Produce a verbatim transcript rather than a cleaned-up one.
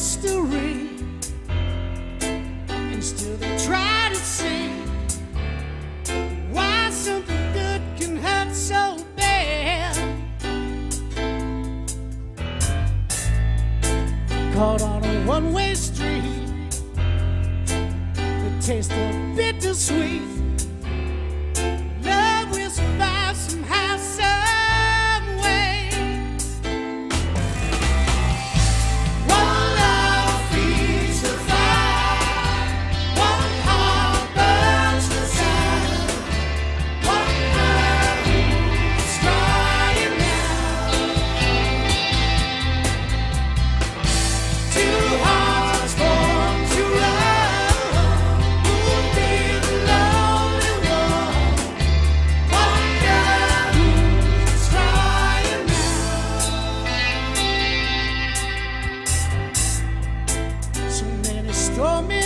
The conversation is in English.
mystery, and still they try to see why something good can hurt so bad. Caught on a one-way street, the taste of bittersweet. Love will survive somehow, some way. One love feeds the fire, one heart burns the sun, one heart is crying now. Two hearts born to love, who'll be the lonely one? One girl who's crying now. So many stormy